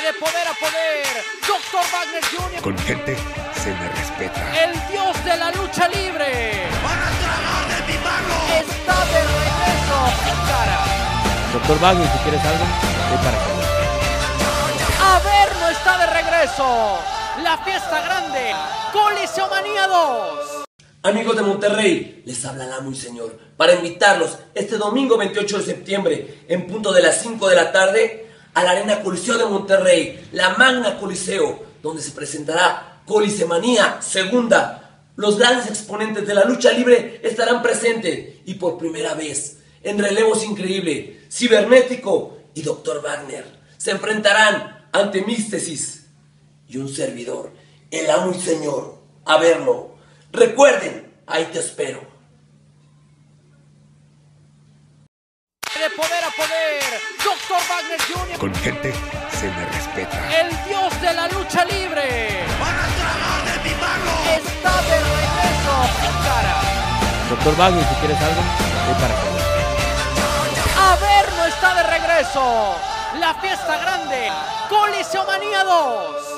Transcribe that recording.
De poder a poder, Dr. Wagner Jr. Con gente se le respeta. El dios de la lucha libre. ¡Van a tragar de mi mano! Está de regreso, cara. Dr. Wagner, si quieres algo, ven para acá. Averno está de regreso. La fiesta grande, Coliseo Manía 2. Amigos de Monterrey, les habla el amo y señor para invitarlos este domingo 28 de septiembre en punto de las 5 de la tarde a la Arena Coliseo de Monterrey, la Magna Coliseo, donde se presentará Colisemanía segunda. Los grandes exponentes de la lucha libre estarán presentes y por primera vez, en relevos increíbles, Cibernético y Dr. Wagner se enfrentarán ante Místesis y un servidor, el amo y señor, Averno. Recuerden, ahí te espero. De poder a poder, Dr. Wagner Jr. Con gente se le respeta. El dios de la lucha libre. ¡Van a tragar de mi mano! Está de regreso, cara. Dr. Wagner, si quieres algo, ven para acá. Averno está de regreso. La fiesta grande, Coliseo Manía 2.